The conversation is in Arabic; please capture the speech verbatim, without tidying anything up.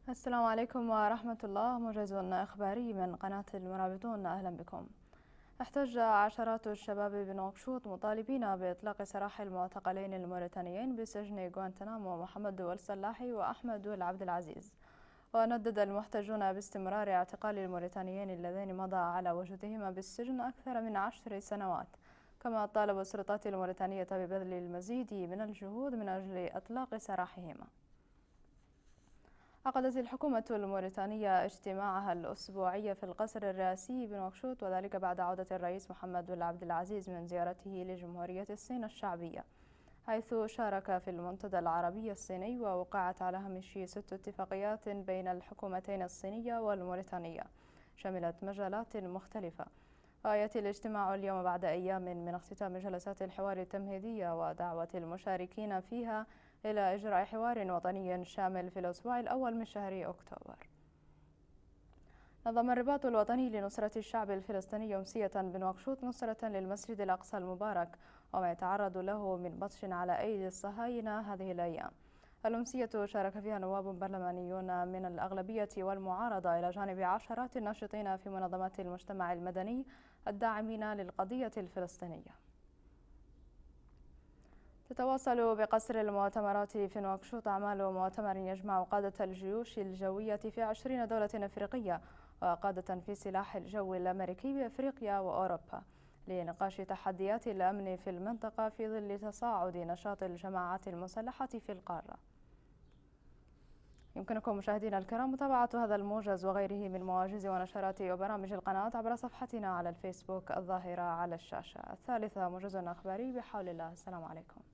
السلام عليكم ورحمة الله. موجز إخباري من قناة المرابطون، أهلا بكم. احتج عشرات الشباب بنواكشوط مطالبين بإطلاق سراح المعتقلين الموريتانيين بسجن غوانتنامو محمد دول الصلاحي وأحمد دول عبد العزيز. وندد المحتجون باستمرار اعتقال الموريتانيين اللذين مضى على وجودهما بالسجن أكثر من عشر سنوات، كما طالبوا السلطات الموريتانية ببذل المزيد من الجهود من أجل إطلاق سراحهما. عقدت الحكومة الموريتانية اجتماعها الأسبوعي في القصر الرئاسي بنواكشوط، وذلك بعد عودة الرئيس محمد بن عبد العزيز من زيارته لجمهورية الصين الشعبية، حيث شارك في المنتدى العربي الصيني، ووقعت على هامش ست اتفاقيات بين الحكومتين الصينية والموريتانية شملت مجالات مختلفة. ويأتي الاجتماع اليوم بعد أيام من اختتام جلسات الحوار التمهيدية ودعوة المشاركين فيها إلى إجراء حوار وطني شامل في الأسبوع الأول من شهر أكتوبر. نظم الرباط الوطني لنصرة الشعب الفلسطيني أمسية بنواكشوط نصرة للمسجد الأقصى المبارك وما يتعرض له من بطش على أيدي الصهاينة هذه الأيام. الأمسية شارك فيها نواب برلمانيون من الأغلبية والمعارضة إلى جانب عشرات الناشطين في منظمات المجتمع المدني الداعمين للقضية الفلسطينية. تتواصل بقصر المؤتمرات في نواكشوط أعمال مؤتمر يجمع قادة الجيوش الجوية في عشرين دولة أفريقية وقادة في سلاح الجو الأمريكي بأفريقيا وأوروبا لنقاش تحديات الأمن في المنطقة في ظل تصاعد نشاط الجماعات المسلحة في القارة. يمكنكم مشاهدينا الكرام متابعة هذا الموجز وغيره من مواجز ونشرات وبرامج القناة عبر صفحتنا على الفيسبوك الظاهرة على الشاشة. الثالثة موجز أخباري بحول الله. السلام عليكم.